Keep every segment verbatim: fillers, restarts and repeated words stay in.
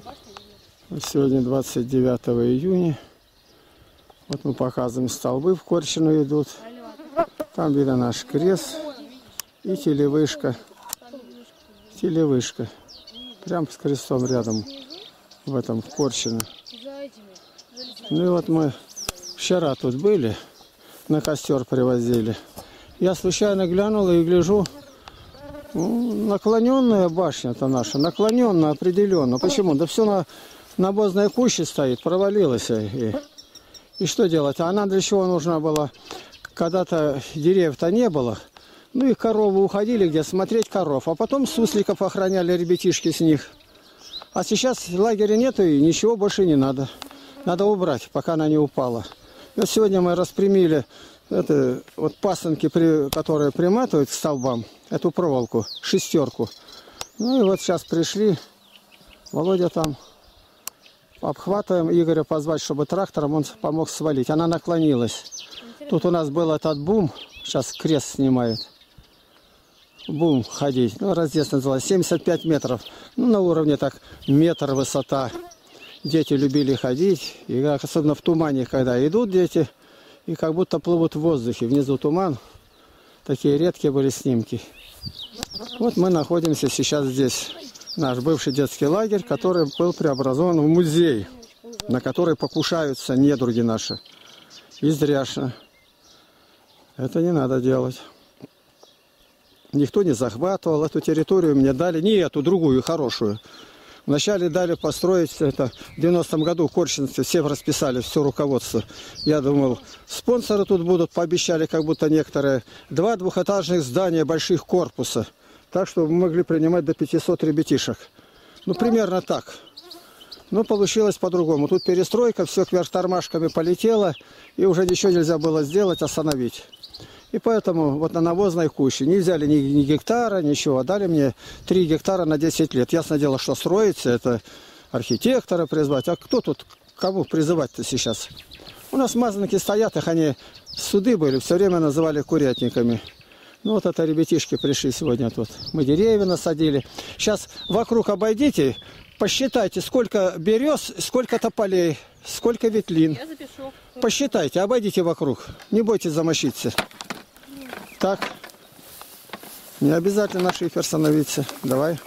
Сегодня двадцать девятое июня. Вот мы показываем, столбы в Корчину идут. Там видно наш крест и телевышка. Телевышка. Прям с крестом рядом в этом в Корчино. Ну и вот мы вчера тут были, на костер привозили. Я случайно глянул и гляжу, ну, наклоненная башня-то наша, наклоненная определенно. Почему? Да все на навозной куще стоит, провалилась. И, и что делать? А она для чего нужна была? Когда-то деревьев-то не было. Ну и коровы уходили где смотреть коров. А потом сусликов охраняли ребятишки с них. А сейчас лагеря нету и ничего больше не надо. Надо убрать, пока она не упала. И вот сегодня мы распрямили это, вот пасынки, при, которые приматывают к столбам, эту проволоку, шестерку. Ну и вот сейчас пришли. Володя там. Обхватываем, Игоря позвать, чтобы трактором он помог свалить. Она наклонилась. Тут у нас был этот бум. Сейчас крест снимает. Бум ходить. Ну, раздец называется. семьдесят пять метров. Ну, на уровне так метр высота. Дети любили ходить. И особенно в тумане, когда идут дети. И как будто плывут в воздухе. Внизу туман. Такие редкие были снимки. Вот мы находимся сейчас здесь. Наш бывший детский лагерь, который был преобразован в музей, на который покушаются недруги наши. И зряшно. Это не надо делать. Никто не захватывал. Эту территорию мне дали, не эту, другую, хорошую. Вначале дали построить это в девяностом году, корчинцы все расписали, все руководство. Я думал, спонсоры тут будут, пообещали, как будто некоторые. Два двухэтажных здания, больших корпуса. Так что мы могли принимать до пятисот ребятишек. Ну, примерно так. Но получилось по-другому. Тут перестройка, все кверх тормашками полетело, и уже ничего нельзя было сделать, остановить. И поэтому вот на навозной куще не взяли ни, ни гектара, ничего. Дали мне три гектара на десять лет. Ясно дело, что строится, это архитектора призвать. А кто тут, кому призывать-то сейчас? У нас мазанки стоят, их они суды были, все время называли курятниками. Ну вот это ребятишки пришли сегодня тут. Мы деревья насадили. Сейчас вокруг обойдите, посчитайте, сколько берез, сколько тополей, сколько ветлин. Я запишу. Посчитайте, обойдите вокруг. Не бойтесь замочиться. Так. Не обязательно на шифер становиться. Давай.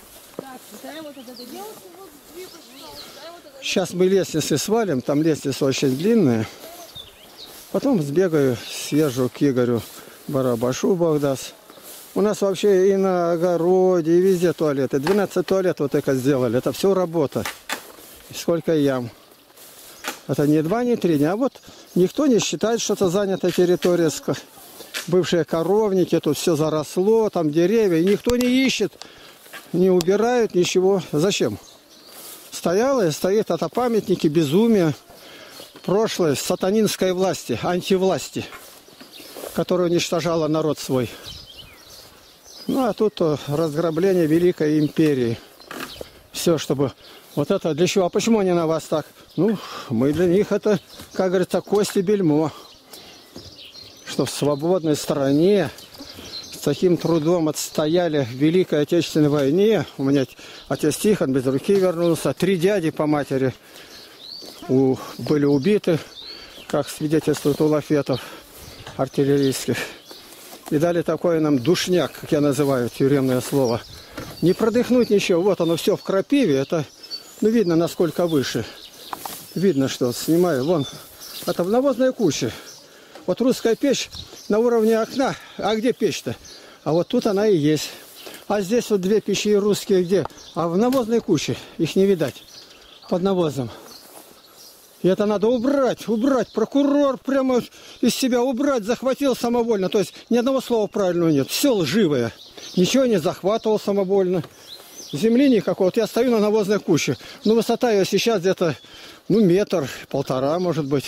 Сейчас мы лестницы свалим. Там лестница очень длинная. Потом сбегаю, съезжу к Игорю. Барабашу, Бог даст. У нас вообще и на огороде, и везде туалеты. двенадцать туалетов вот это сделали. Это все работа. И сколько ям. Это не два, не три дня. А вот никто не считает, что это занята территория. Бывшие коровники, тут все заросло, там деревья. И никто не ищет, не убирают, ничего. Зачем? Стояло и стоит это памятники безумия прошлой сатанинской власти, антивласти, которая уничтожала народ свой. Ну, а тут разграбление Великой Империи. Все, чтобы... Вот это для чего? А почему они на вас так? Ну, мы для них это, как говорится, кость и бельмо. Что в свободной стране с таким трудом отстояли в Великой Отечественной войне. У меня отец Тихон без руки вернулся. Три дяди по матери у... были убиты, как свидетельствуют у лафетов артиллерийских. И дали такой нам душняк, как я называю, тюремное слово. Не продыхнуть ничего. Вот оно все в крапиве. Это, ну, видно, насколько выше. Видно, что снимаю. Вон, это в навозной куче. Вот русская печь на уровне окна. А где печь-то? А вот тут она и есть. А здесь вот две печи русские где? А в навозной куче. Их не видать. Под навозом. И это надо убрать, убрать. Прокурор прямо из себя убрать, захватил самовольно. То есть ни одного слова правильного нет. Все лживое. Ничего не захватывал самовольно. Земли никакой. Вот я стою на навозной куче. Ну, высота ее сейчас где-то, ну, метр, полтора, может быть.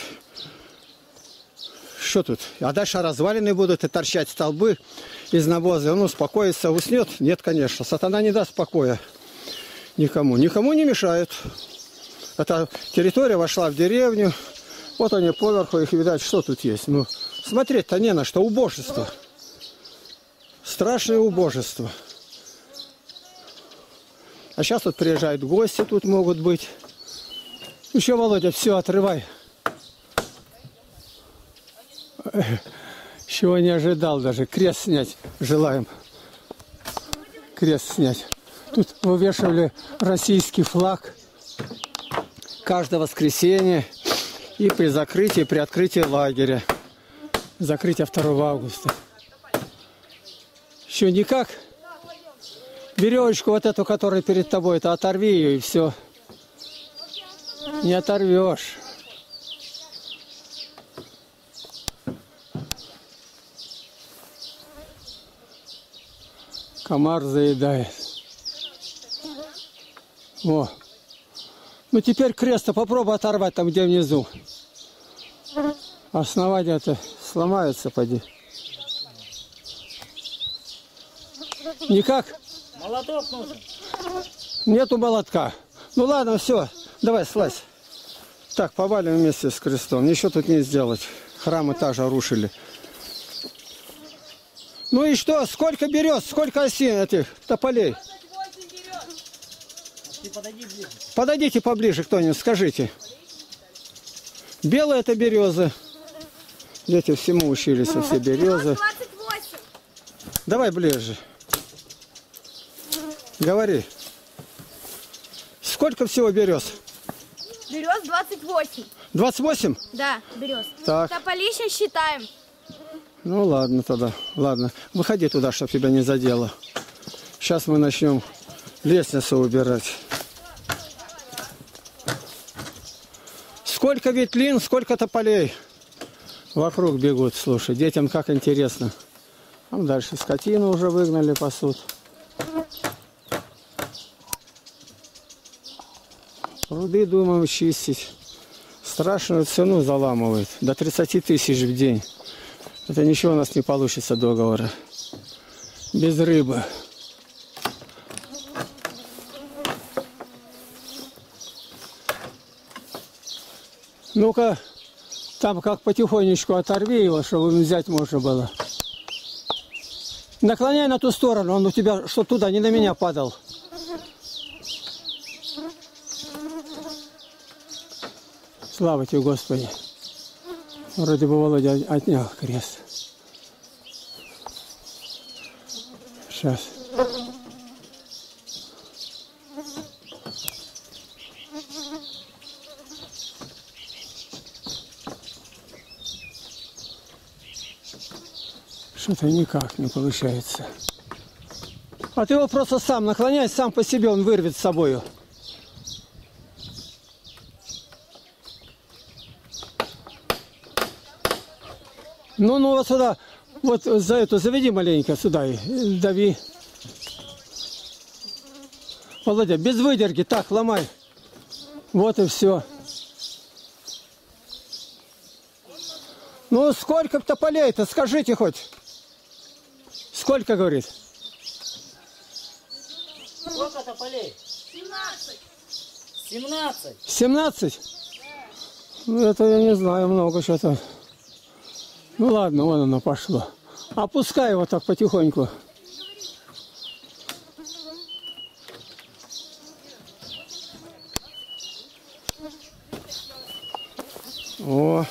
Что тут? А дальше развалины будут и торчать столбы из навоза. Он успокоится, уснет? Нет, конечно. Сатана не даст покоя никому. Никому не мешает. Эта территория вошла в деревню. Вот они поверху, их видать, что тут есть. Ну, смотреть-то не на что. Убожество. Страшное убожество. А сейчас вот приезжают гости, тут могут быть. Еще, Володя, все, отрывай. Чего не ожидал даже. Крест снять желаем. Крест снять. Тут вывешивали российский флаг каждое воскресенье и при закрытии, при открытии лагеря. Закрытие второго августа. Еще никак. Веревочку вот эту, которая перед тобой, это оторви ее и все. Не оторвешь. Комар заедает. О. Ну теперь крест-то попробуй оторвать там, где внизу. Основания-то сломаются, поди. Никак? Молоток нужен. Нету молотка. Ну ладно, все. Давай, слазь. Так, повалим вместе с крестом. Ничего тут не сделать. Храмы также рушили. Ну и что? Сколько берез? Сколько осин этих тополей? Ты подойди ближе. Подойдите поближе кто-нибудь, скажите. Белые это березы. Дети всему учились, все березы. Давай ближе. Говори. Сколько всего берез? Берез двадцать восемь. двадцать восемь? Да, берез. Так. Тополи сейчас считаем. Ну ладно тогда. Ладно. Выходи туда, чтобы тебя не задело. Сейчас мы начнем лестницу убирать. Сколько ветлин, сколько тополей. Вокруг бегут, слушай. Детям как интересно. Там дальше скотину уже выгнали, пасут. Пруды думаем чистить. Страшную цену заламывают. До тридцати тысяч в день. Это ничего у нас не получится договора. Без рыбы. Ну-ка, там как потихонечку оторви его, чтобы взять можно было. Наклоняй на ту сторону, он у тебя, что туда, не на меня падал. Слава тебе, Господи. Вроде бы Володя отнял крест. Сейчас. Что-то никак не получается. А ты его просто сам наклоняй, сам по себе он вырвет с собою. Ну, ну вот сюда, вот за эту заведи маленько сюда и дави. Володя, без выдержки, так, ломай. Вот и все. Ну, сколько тополей-то, скажите хоть. Сколько, говорит? Сколько тополей? семнадцать. семнадцать. семнадцать? Ну, это я не знаю, много что-то. Ну ладно, вон оно пошло. Опускай его так потихоньку. О.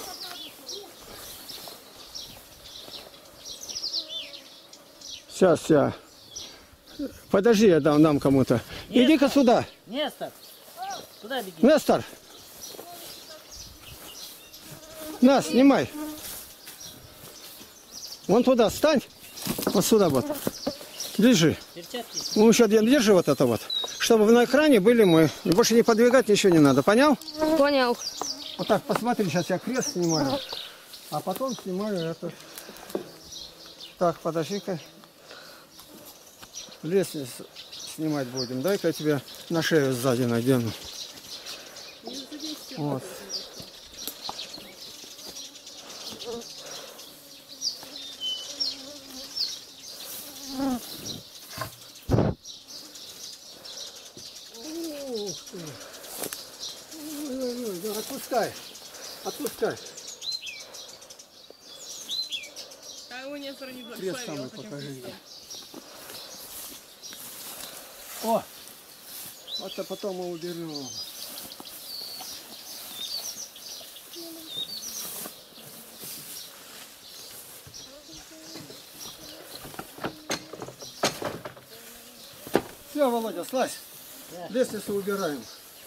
Сейчас я. Подожди, я дам, дам кому-то. Иди-ка сюда. Нестор. Туда беги. Нестор. На, снимай. Вон туда стань. Вот сюда вот. Держи. Перчатки. Ну, еще держи вот это вот. Чтобы на экране были мы. И больше не подвигать ничего не надо. Понял? Понял. Вот так, посмотри, сейчас я крест снимаю. А потом снимаю это. Так, подожди-ка. Лестницу снимать будем. Дай-ка я тебе на шею сзади надену. Вот. Ух ты. Ой-ой-ой, отпускай. Отпускай. А его Нестор не Крест самый благословил. покажи. О! Вот, а потом мы уберем. Все, Володя, слазь. Да. Лестницу убираем.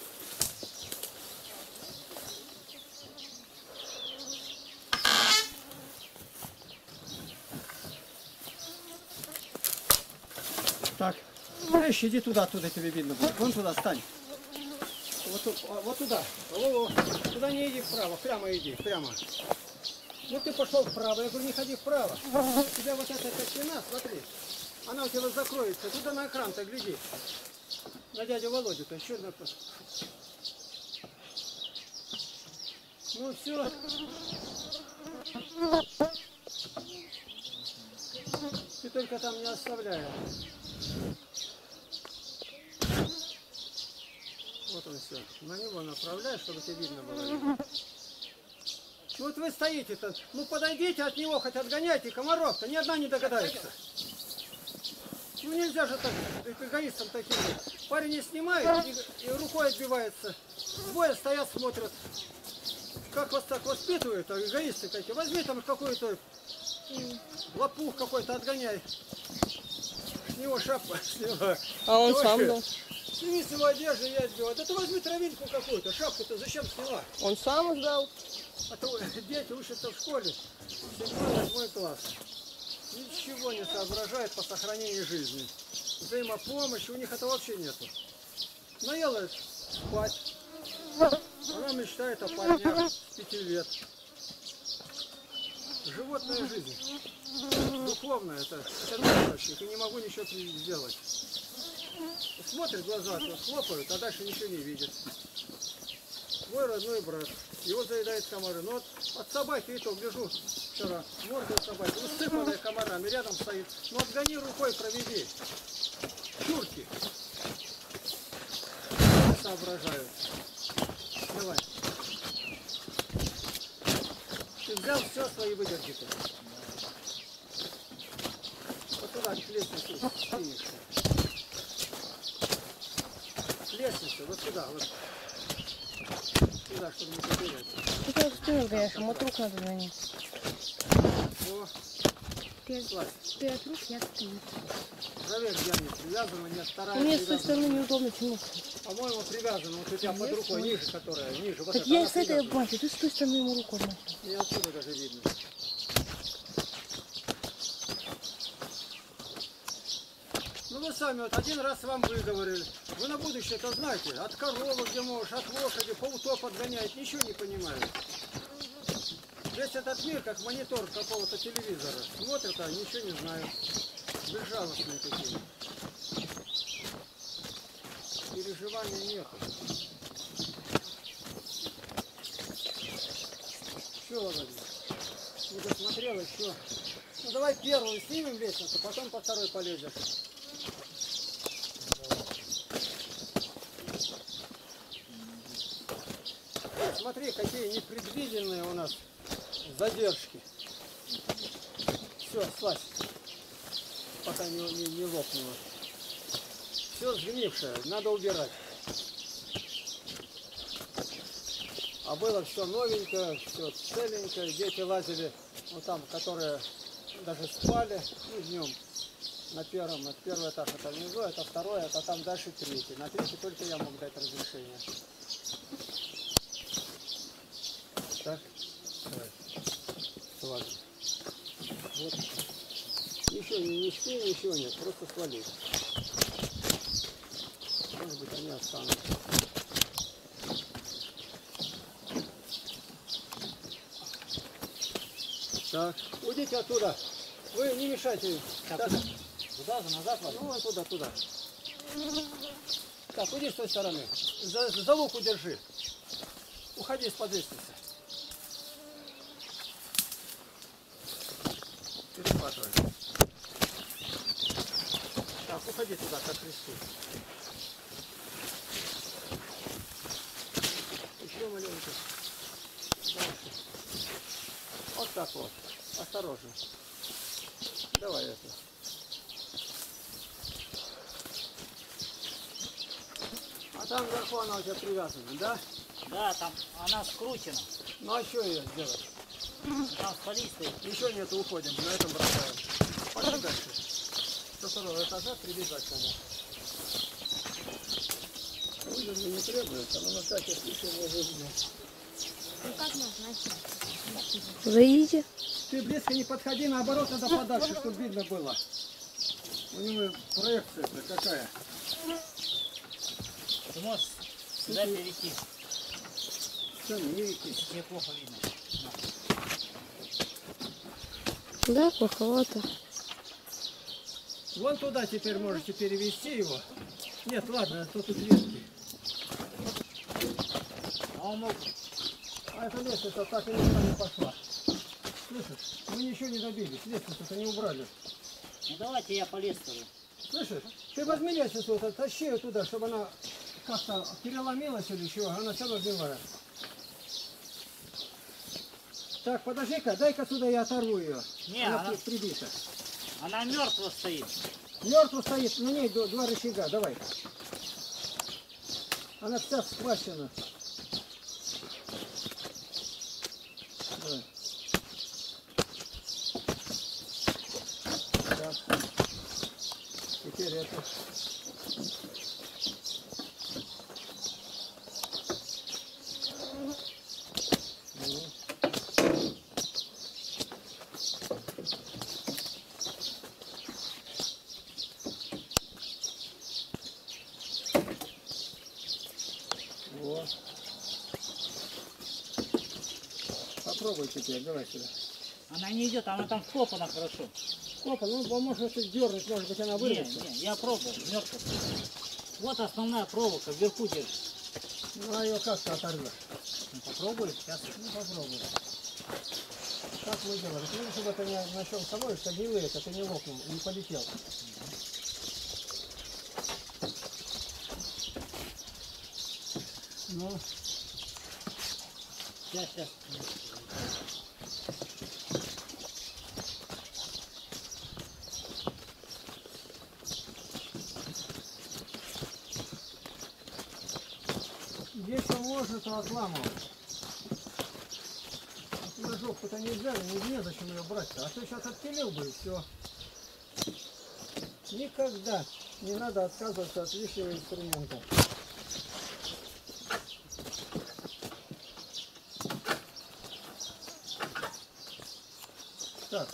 Так, знаешь, иди туда, оттуда тебе видно будет. Вон туда стань. Вот, тут- вот туда. Во-во. Туда не иди вправо, прямо иди, прямо. Ну ты пошел вправо, я говорю, не ходи вправо. У тебя вот эта стена, смотри, она у тебя закроется. Туда на экран-то гляди. На дядю Володю-то еще на... Ну все. Ты только там не оставляй. Вот он все. На него направляй, чтобы тебе видно было. Вот вы стоите-то. Ну подойдите от него, хоть отгоняйте комаров-то. Ни одна не догадается. Ну нельзя же так эгоистам таким. Парень не снимает и, и рукой отбивается. Двое стоят, смотрят. Как вас так воспитывают, а эгоисты такие. Возьми там какой-то лопух какой-то, отгоняй. С него шапка сняла. А он Вообще, сам был. сними с его одежды и отбивай. Да ты возьми травинку какую-то, шапку-то зачем сняла? Он сам сдал. А то дети учатся в школе, седьмой, восьмой класс. Ничего не соображает по сохранению жизни. Взаимопомощи у них это вообще нету. Наелась спать. Она мечтает о парнях с пяти лет. Животная жизнь. Духовная, это, это настоящий, и не могу ничего сделать. Смотрит в глаза, то хлопают, а дальше ничего не видит. Твой родной брат. Его заедает комары. Но вот от собаки и то, гляжу вчера, морда собаки, усыпанная комарами, рядом стоит. Ну отгони рукой, проведи. Чурки. Не соображают. Давай. Ты взял все свои выдержки. Вот туда, к лестнице, кинешься. К лестнице, вот сюда, вот. Сюда, чтобы не потерять. Ты как спину гоняешь, ему от рук надо гонять. О, Ты, слазь. ты от рук, я стою. Проверь, где они привязаны, нет, вторая Мне с той привязана. стороны неудобно, чему? По-моему, привязана, вот у тебя под рукой ниже, которая ниже. Вот Так эта, я она с этой привязана. бачу, ты с той стороны ему руку отмахиваешь. И отсюда даже видно. Ну вы сами, вот один раз вам выговорили. Вы на будущее это знаете. От коровы, где можешь, от лошади, паутов отгоняет, ничего не понимают. Весь этот мир, как монитор какого-то телевизора. Смотрят, а ничего не знают. Безжалостные такие. Переживания нету. Все, Володя, не досмотрел еще. Ну давай первую снимем лестницу, потом по второй полезешь. Смотри, какие непредвиденные у нас задержки. Все, слазь, пока не, не, не лопнуло. Все сгнившее, надо убирать. А было все новенькое, все целенькое. Дети лазили, вот там, которые даже спали, ну, днем на первом, это первый этаж, это внизу, это второй, это там дальше третий. На третий только я мог дать разрешение. Так, давай, свали. Вот. Ничего, ни мечты, ничего нет, просто свали. Может быть, они останутся. Так, уйдите оттуда. Вы не мешайте. Так, Так, Туда же, назад ну, надо. вон туда, туда. Так, уйди с той стороны. За, за луку держи. Уходи из-под лестницы. Перехватывай. Так, уходи туда, как Христу. Еще маленько. Дальше. Вот так вот. Осторожно. Давай это. А там вверху она у тебя привязана, да? Да, там она скручена. Ну а что ее сделать? Там столиц стоит. Еще нет, уходим, на этом бросаем. Пошли дальше. Со второго этажа прибежать к нему. Вызов не требуется, но на всякий случай можно взять. Ну как назначить? Заедете? Ты близко не подходи, наоборот, надо подальше, чтобы видно было. У него проекция какая. Ты можешь сюда перейти. Все, не видите. Тебе плохо видно. Да, плоховато. Вон туда теперь можете перевести его. Нет, ладно, то тут ветки. А он мог... А эта лестница так и никуда не пошла. Слышишь, мы ничего не добились, лестницу-то не убрали. Ну давайте я полез туда. Слышишь, ты возьми лестницу, вот, тащи ее туда, чтобы она как-то переломилась или чего, она все равно гнилая. Так, подожди-ка, дай-ка сюда я оторву ее. Не, она она- при- прибита. Она мертво стоит. Мертво стоит, на ней д- два рычага, давай. Она вся схвачена. Давай. Так. Теперь это. Вот. Попробуй теперь, давай сюда. Она не идет, она там вкопана хорошо. Сколько? Ну, поможешь если дернуть, может быть, она Не, вырвется. не, я пробовал, мертво. Вот основная проволока, вверху держит. Ну, а ее как-то оторвешь. Ну, попробуй, сейчас. Ну, попробуй. Как мы делаем? Смотри, чтобы это не на чем собой, что гнилые, это ты не лопнул, не полетел. Ну, Сейчас, сейчас. если можно, то отламывай. Ножовку-то нельзя, не, не зачем ее брать-то. А ты сейчас отпилил бы и все. Никогда не надо отказываться от лишнего инструмента. Так.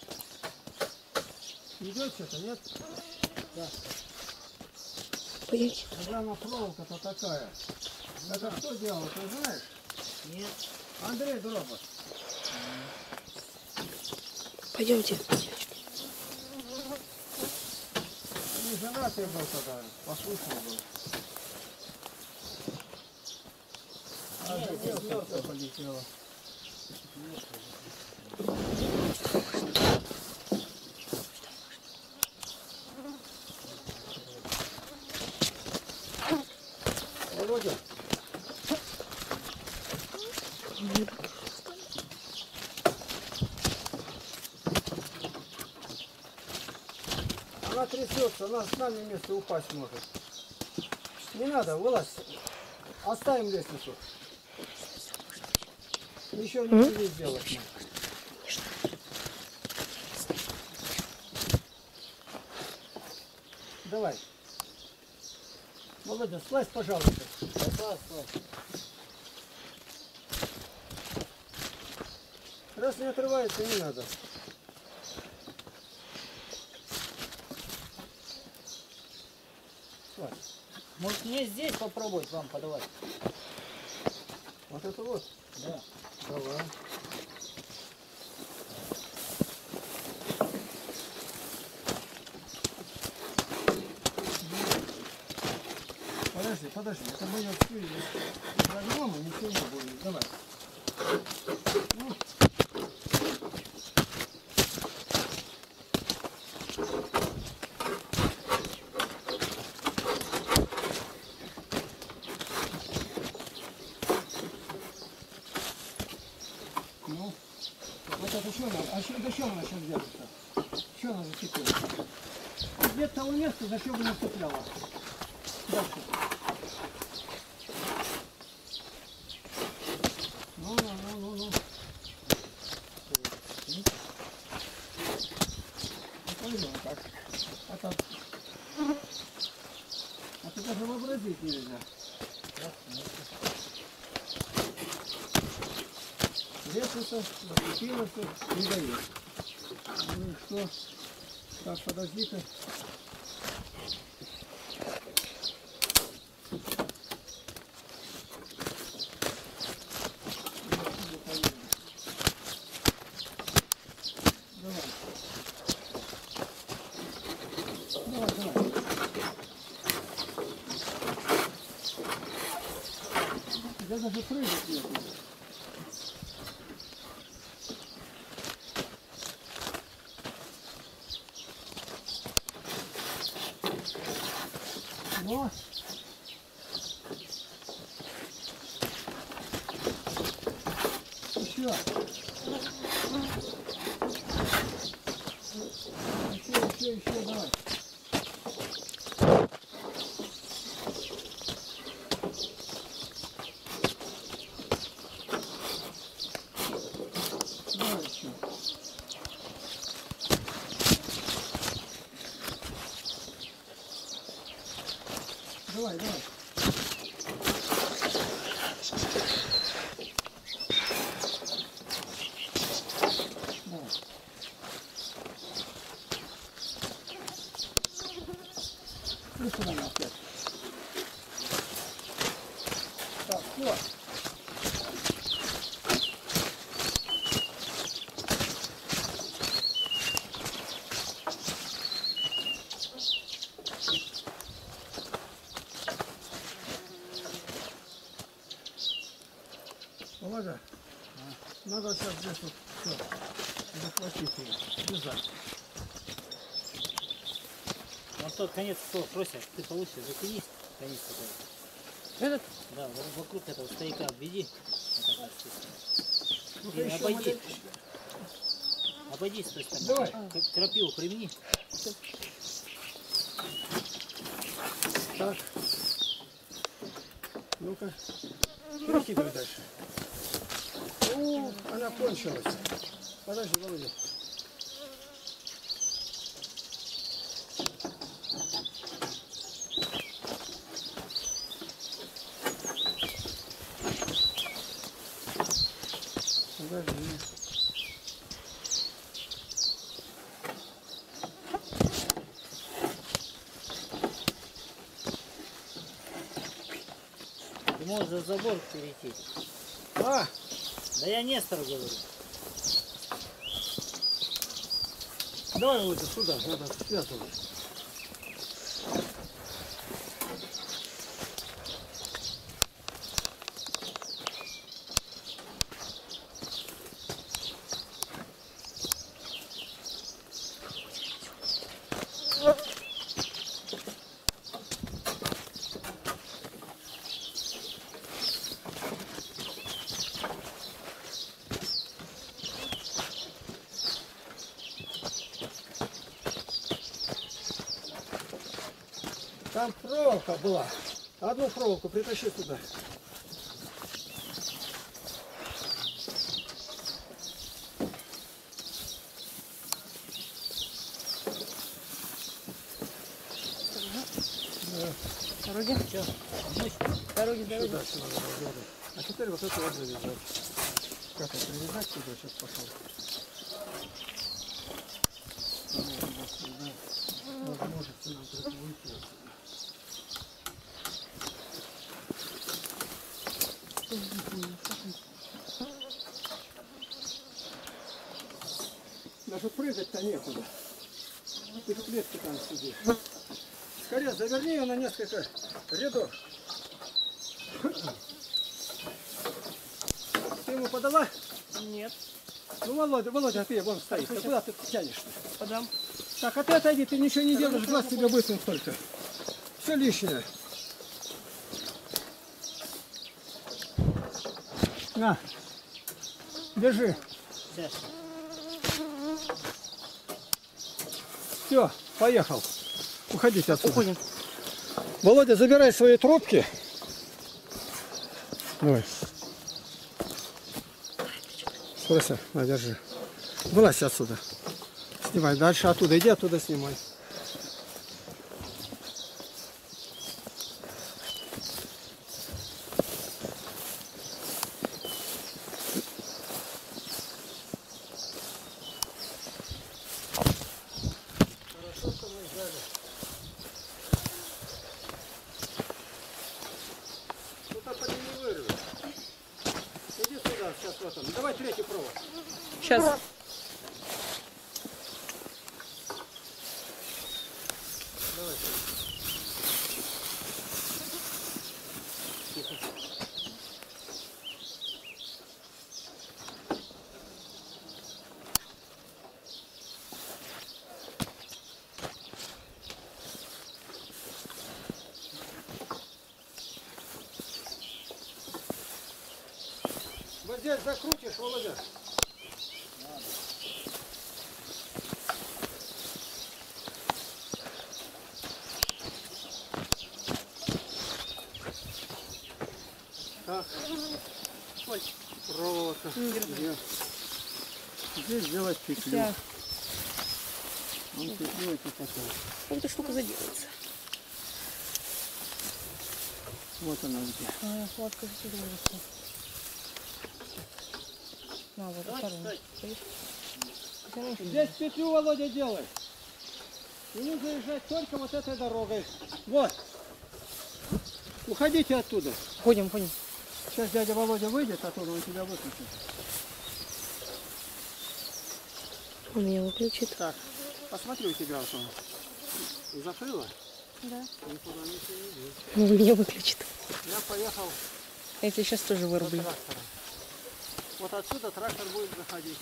Идет что-то, нет? Да. Пойдемте. Программа проволока-то такая. Это кто делал, ты знаешь? Нет. Андрей Дробот. Пойдемте. Не женатый был тогда, послушный был. А здесь мертвая полетела. Володя. Она трясется, она с нами вместе упасть может. Не надо, вылазь. Оставим лестницу. Ничего не будем сделать. Давай. Володя, слазь, пожалуйста. Слазь, слазь. Раз не отрывается, не надо. Слазь. Может мне здесь попробовать вам подавать? Вот это вот. Да. Давай. Подожди, подожди, это мы ее вскрыли. Возьмем и ничего не будет. Давай. Ну. Ну, вот это что надо? А что, до чего она сейчас держится? Что она зацепила? Где-то того места, за что бы не цепляла. Дальше. пить нельзя. Лестница, закрепилась, не дает. Ну и что? Так, подожди-ка. Давай, давай. Я даже прыгать нету. Но еще. Еще, еще, еще, давай. Давай еще. Давай, давай. Давай. И сюда на опять. Так, все. Володя, надо сейчас здесь вот все захватить ее, бежать. Вот тот конец, кто просит, ты получишь, затянись, конец такой. Этот? Да, вот вокруг этого стояка обведи. Вот так вот. Ну-ка И еще обойди. модель. Обойди с той стороны. Давай. Как крапиву примени. Так. Ну-ка. Перекидывай дальше. О, она кончилась. Подожди, Володя. Подожди. Ты можешь за забор перейти. А, Да я Нестору говорю. давай, Володя, сюда, надо связывать. Там проволока была. Одну проволоку притащи сюда. Дороги. Все, Дороги, дороги. Сюда, сюда, сюда. А теперь вот это вот завязать. Как это привязать сюда? Сейчас пошел. Возможно, сюда только уйти отсюда. Даже прыгать-то некуда. Ты в клетке там сидишь. Скорее, заверни ее на несколько рядов. Ты ему подала? Нет. Ну, Володя, Володя, ты вон стоит. А куда ты тянешь-то? Подам. Так, а ты отойди, ты ничего не делаешь, глаз тебе высунут только. Все лишнее. На, держи. сейчас. Все, поехал. Уходите отсюда. Уходим. Володя, забирай свои трубки. Давай. Спроси, на, держи. Вылазь отсюда. Снимай дальше оттуда. Иди оттуда снимай. Вот он. Давай третий провод. Сейчас. Вот здесь закрутишь, Володя. Так. Проволока. Где? Здесь сделать петлю. Да. Он петлю эту потом. Вот эта штука заделается. Вот она где. А, сладко сюда выросла. На, вот вторую. Здесь петлю, Володя, делай. И не заезжать только вот этой дорогой. Вот. Уходите оттуда. Ходим, ходим. Сейчас дядя Володя выйдет оттуда, он тебя выключит. Он меня выключит. Так, посмотри у тебя, а то закрыла. Да. Никуда не иди. Он меня выключит. Я поехал Я тебя сейчас тоже за вырублю. трактором. Вот отсюда трактор будет заходить.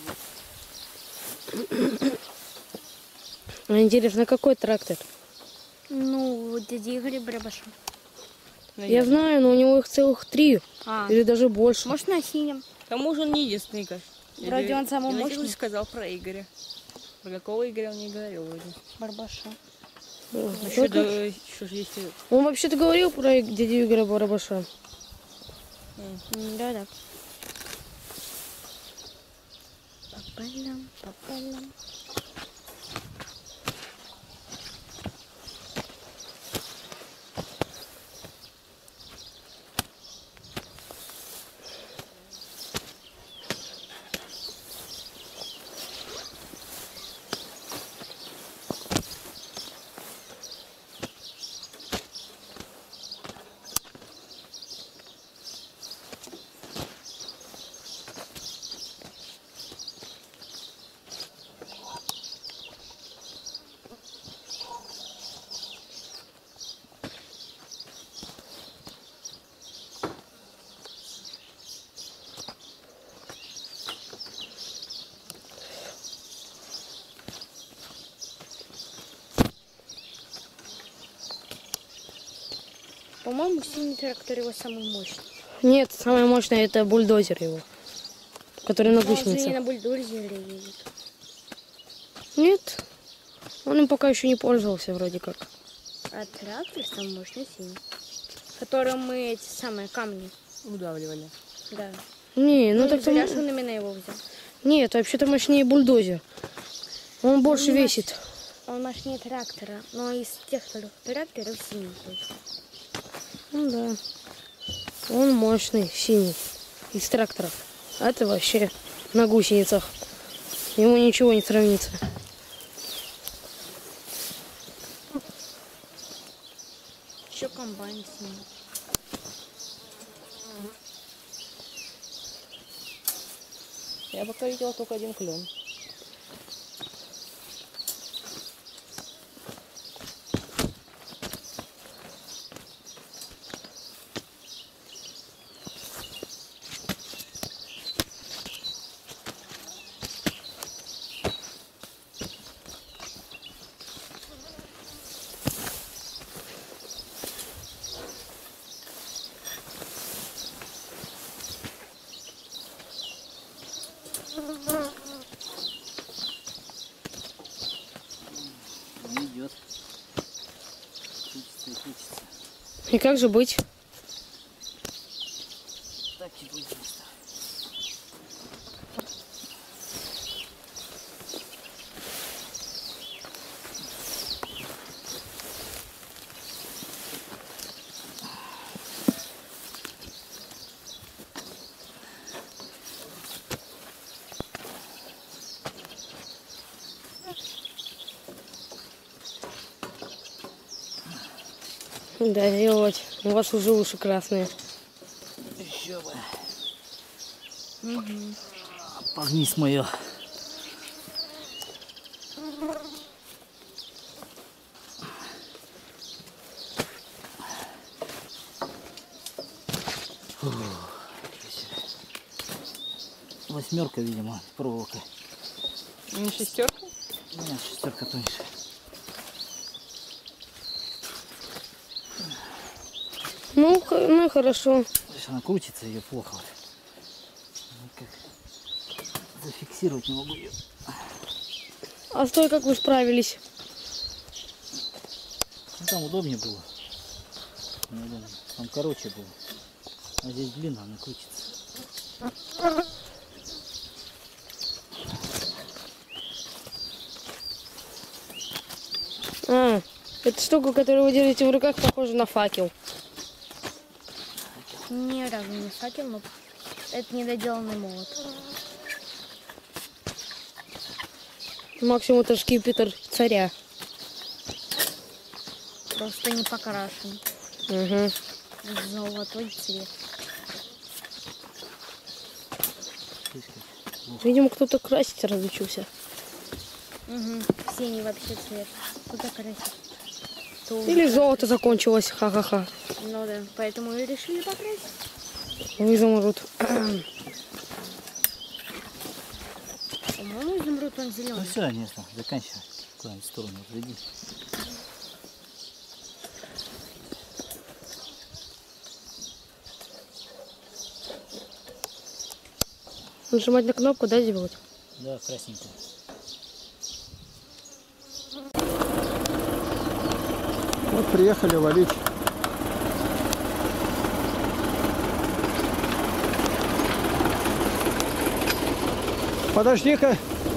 А интересно, какой трактор? Ну, дядя Игорь Барабаша. Я знаю, но у него их целых три. А, Или даже больше. может на синем. К тому же он не единственный, Игорь. Вроде он самый Я мощный. сказал про Игоря. Про какого Игоря он не говорил вроде. Барбаша. Еще, да, еще же есть... и- Он вообще-то говорил про дядю Игоря Барабаша. Да-да. Попалям, попалям. По-моему, синий трактор его самый мощный. Нет, самое мощное это бульдозер его, который на Он же не гусенице. на бульдозере едет. Нет, он им пока еще не пользовался вроде как. А трактор самый мощный синий. Которым мы эти самые камни. Удавливали. Да. Не, ну Ну, так зря, что он именно его взял. Нет, вообще-то мощнее бульдозер. Он больше не весит. Он мощнее трактора, но из тех трех тракторов синий больше. Ну да. Он мощный, синий. Из тракторов. А это вообще на гусеницах. Ему ничего не сравнится. Еще комбайн синий. Я пока видела только один клен. Не идет. Крутится и крутится. И как же быть? Так и будет место. Да, делать. У вас уже уши красные. Еще бы. Угу. Погнись мое. Восьмерка, видимо, с проволокой. Не шестерка? Нет, шестерка тоньше. Ну, х- ну хорошо. Видишь, она крутится, ее плохо. Вот. Ну, как зафиксировать не могу ее. А стой, как вы справились? Ну, там удобнее было. Неудобнее. Там короче было. А здесь длинно, она крутится. А, эта штука, которую вы держите в руках, похожа на факел. Ни разу не факел, но это недоделанный молот. Максимум это скипетр царя. Просто не покрашен. Угу. Золотой цвет. Видимо, кто-то красить разучился. Угу. Синий вообще цвет. Куда красить? То Или уже- золото закончилось, ха-ха-ха. Ну да, поэтому и решили покрасить. Вы изумруд. По-моему, изумруд он Ну зеленый. все, нет, заканчивай. Куда-нибудь в сторону отведи. Нажимать на кнопку, да, сделать? Да, красненько. Вот приехали валить. Подожди-ка.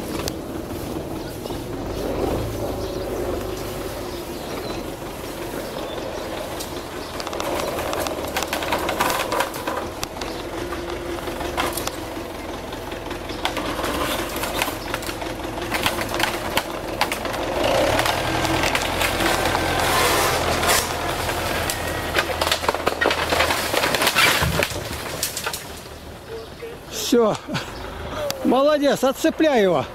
Все. Молодец, отцепляй его.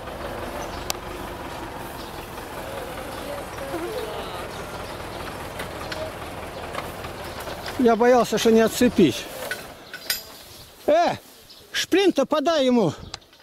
Я боялся, что не отцепить. Э, шплин-то подай ему.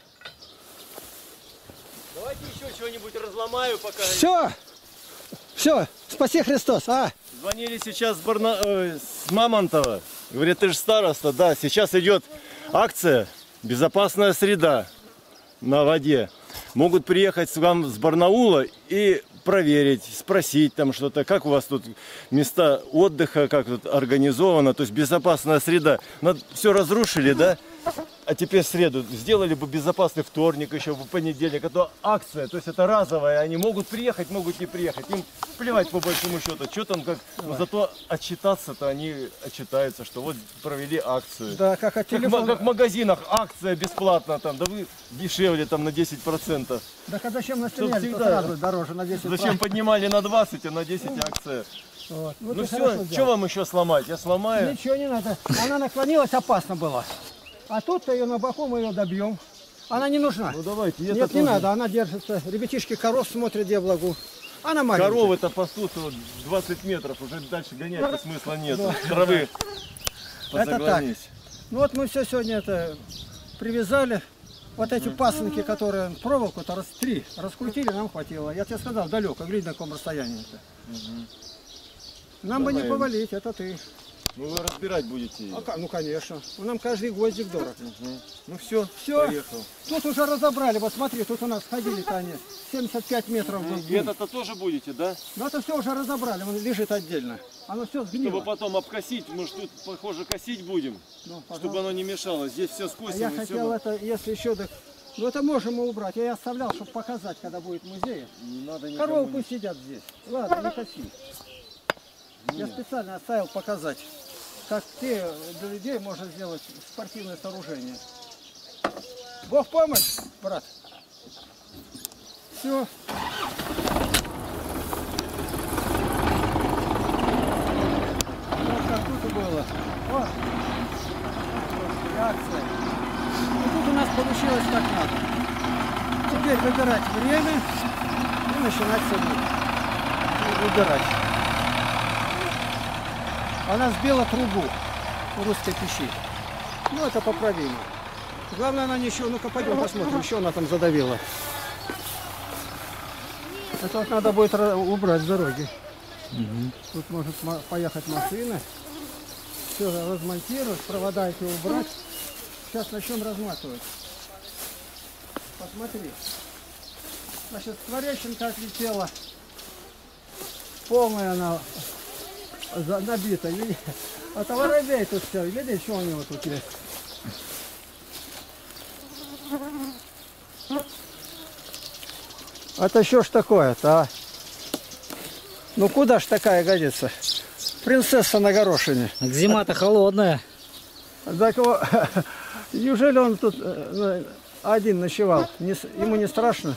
Давайте еще что-нибудь разломаю пока. Все. Все. Спаси Христос. А? Звонили сейчас с, Барна... э, с Мамонтова. Говорят, ты же староста. Да, сейчас идет акция «Безопасная среда» на воде. Могут приехать к вам с Барнаула и проверить, спросить там что-то, как у вас тут места отдыха, как тут организовано, то есть безопасная среда. Все разрушили, да? А теперь в среду сделали бы безопасный вторник, еще в понедельник. Это акция, то есть это разовая. Они могут приехать, могут не приехать. Им плевать по большому счету. Что там как? Но зато отчитаться-то они отчитаются, что вот провели акцию. Да, как от Как, в ма- телефона. как в магазинах акция бесплатно там, да вы дешевле там на десять процентов. Да а зачем на Чтоб стреляли, то всегда. сразу дороже на десять Зачем поднимали на двадцать, а на десять акция? Вот. Вот Ну и все, хорошо что сделал. вам еще сломать? Я сломаю. Ничего не надо. Она наклонилась, опасно было. А тут-то ее на боку мы ее добьем. Она не нужна. Ну давайте, и это Нет, не тоже. надо, она держится. Ребятишки коров смотрят, где благу. Она маленькая. Коровы-то пастут вот двадцать метров, уже дальше гонять смысла нет. Травы Это позаглонись. Ну вот мы все сегодня это привязали. Вот эти пасынки, которые проволоку-то раз три раскрутили, нам хватило. Я тебе сказал, далеко, глядь на каком расстоянии это. Нам бы не Давай. повалить, это ты. Ну вы разбирать будете ее. А ка- ну конечно. Нам каждый гвоздик дорог. Ну все, Все. поехал. Тут уже разобрали, вот смотри, тут у нас ходили-то они семьдесят пять метров. был И это-то тоже будете, да? Ну это все уже разобрали, он лежит отдельно. Оно все Чтобы сгнило. потом обкосить, может тут, похоже, косить будем, Ну, чтобы пожалуйста. оно не мешало. Здесь все А скосим я и хотел все. это, если еще так... Ну это можем мы убрать. Я и оставлял, чтобы показать, когда будет музей. Не надо никому Коровы не- пусть сидят здесь. Ладно, не коси. Я специально оставил показать, как ты для людей можно сделать спортивное сооружение. Бог помощь, брат. Все. Вот как тут и было. Вот. Реакция. И тут получилось как надо. Теперь выбирать время и начинать садить. Выбирать. Она сбила трубу у русской печи. Ну, это поправимо. Главное, она ничего... Ну-ка, пойдем посмотрим, что она там задавила. Это вот надо будет убрать с дороги. Угу. Тут может поехать машина. Все размонтировать, провода эти убрать. Сейчас начнем разматывать. Посмотри. Значит, сквореченка отлетела. Полная она набита. А то воробей тут все. Видишь, что у него тут есть? Это что ж такое-то, а? Ну куда ж такая годится? Принцесса на горошине. Так зима-то холодная. Так его, неужели он тут э, один ночевал? Не, ему не страшно?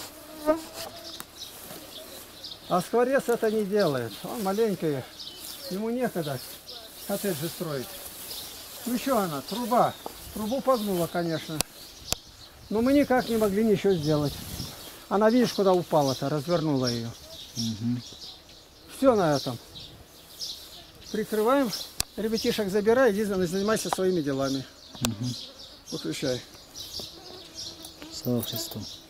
А скворец это не делает. Он маленький. Ему некогда коттеджи строить. Ну что она, труба. Трубу погнула, конечно. Но мы никак не могли ничего сделать. Она, видишь, куда упала-то, развернула ее. Угу. Все на этом. Прикрываем. Ребятишек забирай, иди занимайся своими делами. Угу. Выключай. Слава Христу.